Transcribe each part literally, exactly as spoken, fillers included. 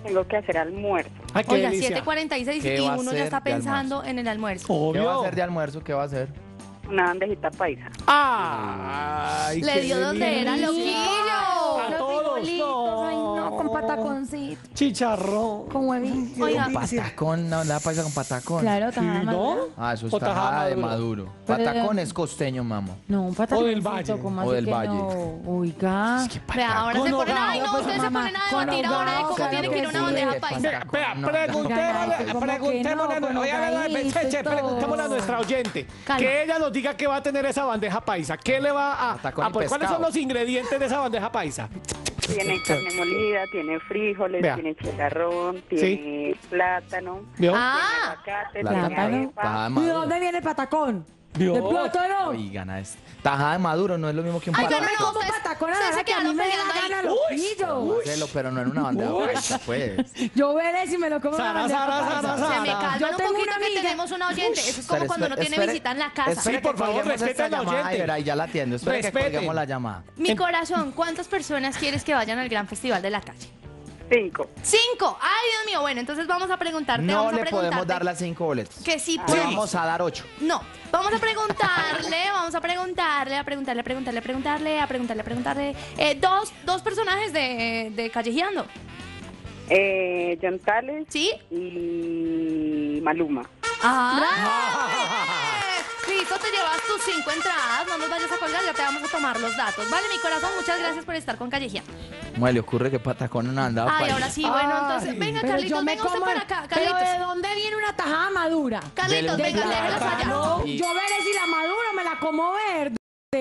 tengo que hacer almuerzo. Ay, qué Oiga, delicia. siete cuarenta y seis ¿Qué y va a uno hacer ya está de pensando almuerzo? en el almuerzo. ¿Qué va a Obvio. hacer de almuerzo? ¿Qué va a hacer? Una bandejita paisa. Ay, Le qué dio donde era, delicia. loquillo. A Los todos, frijolitos, ay no, no. con pataconcito, Chicharrón. con huevito. Oiga, Patacón, no, la paisa con patacón. Claro, Sí, tajada ¿no? madura. Ah, eso es O tajada tajada de maduro. maduro. Pero- Patacón es costeño, mamo. No, un pataconcito. del Valle. ¿Cómo O así del que Valle. no? Oiga. vea, ahora Con se ponen, hogao. ay no, Pues, ustedes se mamá, ponen a con debatir ahora de hogao, cómo claro tiene que ir que una sí. bandeja ¿Qué paisa. pasa? Espera, No, preguntémosle, Ay, ¿cómo que preguntémosle, no? Con oiga, oiga, hogadito che, y che, todo. preguntémosle a nuestra oyente. Calma. Que ella nos diga qué va a tener esa bandeja paisa. ¿Qué le va a, Patacón a y poner? ¿Cuáles son pescado. los ingredientes de esa bandeja paisa? Tiene carne molida, tiene frijoles, Vea. tiene chicharrón, tiene plátano, ¿Vio? Ah, tiene aguacate, Plátano. tiene Plátano. arepa. Tajada de ¿Y de maduro. dónde viene el patacón? ¿Vio? ¿De plátano? Oigan, a este. Tajada de maduro no es lo mismo que un Ay, Yo no, me patacón. no, como ustedes- patacón a la ustedes hora se que a mí quedaron me da la peleando gana, ahí. loquillo. Hacelo, pero no en una bandeja paisa, pues. Yo veré si me lo como en una Sara, bandeja Sara, paisa. Sara, se me Sara. calman Yo un tengo poquito una que amiga- tenemos una oyente. Eso es como Espere, cuando uno espere, tiene espere. visita en la casa. Espere Sí, que por favor, colguemos respeten esta a la llamada oyente. y verá, y ya la atiendo. Espere que Respeten. colguemos la llamada. Mi corazón, ¿cuántas personas quieres que vayan al gran festival de la calle? Cinco. Cinco. Ay, Dios mío. Bueno, entonces vamos a preguntarte. No vamos a le podemos preguntarte dar las cinco boletas. que sí Le puedes. vamos a dar ocho. No, vamos a preguntarle, vamos a preguntarle, a preguntarle, a preguntarle, a preguntarle, a preguntarle, a preguntarle. Eh, dos, dos personajes de, de Callejeando, Eh, John Tales ¿sí? y Maluma. ¡Ah! Listo, te llevas tus cinco entradas, no nos vayas a colgar, ya te vamos a tomar los datos. Vale, mi corazón, muchas gracias por estar con Callejeando. ¿Cómo le ocurre que patacón no andaba Ay, paisa? ahora sí, bueno, entonces, Ay, venga, pero Carlitos, yo me venga usted como para el- acá, Pero Carlitos. ¿de dónde viene una tajada madura? Carlitos, Del venga, déjelos allá. No, Y- yo veré si la madura me la como verde.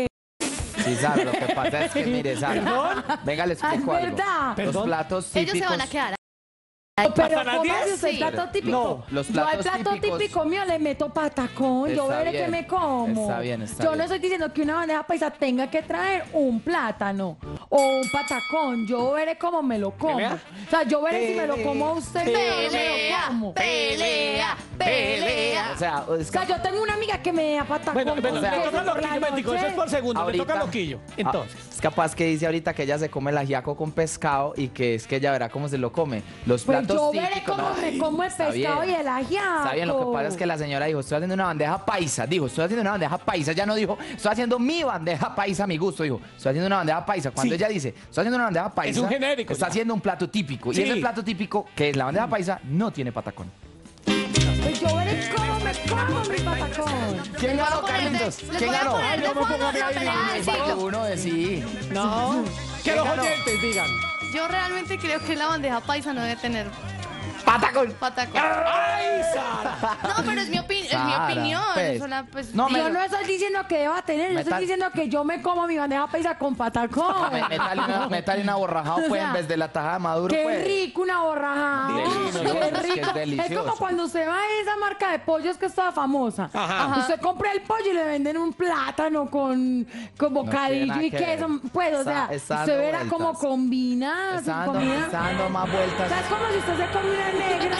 Sí, Sara, lo que pasa es que, mire, Sara, venga, le Ah, es explico algo. verdad. Los Perdón. platos típicos... Ellos se van a quedar. Pero ¿Hasta las ¿cómo diez? hace usted el Sí. plato típico? No, los Yo al platos plato típicos- típico mío le meto patacón, yo Está veré que bien, me como. está bien, está yo bien. no estoy diciendo que una bandeja paisa tenga que traer un plátano o un patacón, yo veré cómo me lo como. ¿Pelea? O sea, yo veré si me lo como a usted, pero no me lo Pelea, como. pelea, pelea. O sea, es O que... sea, yo tengo una amiga que me da patacón. Bueno, bueno, con le queso toca por la loquillo, momentico, eso es por noche. segundo, le toca loquillo. Entonces, Ah, es capaz que dice ahorita que ella se come el ajiaco con pescado y que es que ella verá cómo se lo come. Los Pues platos yo veré típicos... cómo no, me como el está pescado bien. y el ajiaco. Está bien, lo que pasa es que la señora dijo, estoy haciendo una bandeja paisa. Dijo, estoy haciendo una bandeja paisa. Ya no dijo, estoy haciendo mi bandeja paisa a mi gusto. Dijo, estoy haciendo una bandeja paisa. Cuando Sí. ella dice, estoy haciendo una bandeja paisa, un genérico está ya. haciendo un plato típico. Sí. Y ese plato típico, que es la bandeja paisa, no tiene patacón. Pues yo veré cómo me como mi patacón. ¿Quién Les voy a ganó, poner de- Carlitos? les ¿Quién voy a ganó? poner de Ay, no me fondo pongan la ahí, pelea del ay, siglo. Uno de sí. no. Que los ganó? oyentes digan. Yo realmente creo que la bandeja paisa no debe tener ¡Patacón! patacón. ¡Ay, Sara! No, pero es mi, opi- es mi Sara, opinión. pues. es una, pues, No, me- Yo no estoy diciendo que deba tener, yo Metal- estoy diciendo que yo me como mi bandeja paisa con patacón. Me- Métale una, métale una borrajada, O pues, sea, en vez de la tajada de maduro, Qué pues. rico una borraja. Delicioso, Qué es que es rico. Es, delicioso. como cuando se va a esa marca de pollos que está famosa. Ajá. Usted compra el pollo y le venden un plátano con, con bocadillo nada y que queso. ver. Pues, o Está- sea, está usted dando verá vueltas. cómo combina Está su dando, comida. está dando más O vueltas. sea, es como si usted se come una negra.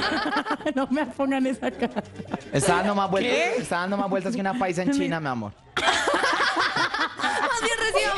No me pongan esa cara. Está dando más vueltas. ¿Qué? Está dando más vueltas que una paisa en China, mi amor. Más bien reciba